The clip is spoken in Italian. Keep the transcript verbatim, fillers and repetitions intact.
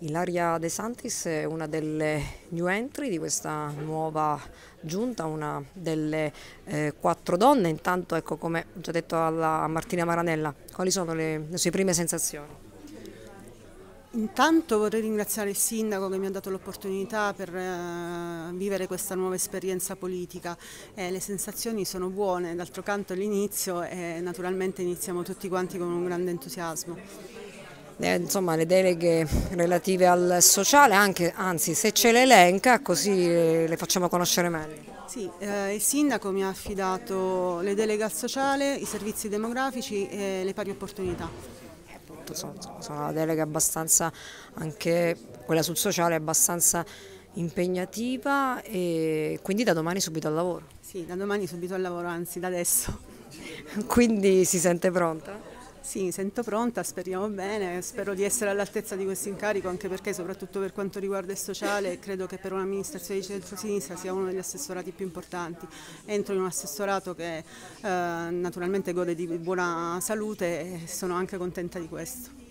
Ilaria De Santis è una delle new entry di questa nuova giunta, una delle eh, quattro donne. Intanto, ecco, come ho già detto alla, a Martina Maranella, quali sono le, le sue prime sensazioni? Intanto vorrei ringraziare il sindaco che mi ha dato l'opportunità per eh, vivere questa nuova esperienza politica. Eh, le sensazioni sono buone, d'altro canto l'inizio e naturalmente iniziamo tutti quanti con un grande entusiasmo. Eh, insomma, le deleghe relative al sociale, anche, anzi, se ce le elenca, così eh, le facciamo conoscere meglio. Sì, eh, il sindaco mi ha affidato le deleghe al sociale, i servizi demografici e le pari opportunità. Appunto, sono, sono una delega abbastanza, anche quella sul sociale, abbastanza impegnativa, e quindi da domani subito al lavoro. Sì, da domani subito al lavoro, anzi da adesso. Quindi si sente pronta? Sì, mi sento pronta, speriamo bene, spero di essere all'altezza di questo incarico, anche perché soprattutto per quanto riguarda il sociale credo che per un'amministrazione di centrosinistra sia uno degli assessorati più importanti. Entro in un assessorato che eh, naturalmente gode di buona salute e sono anche contenta di questo.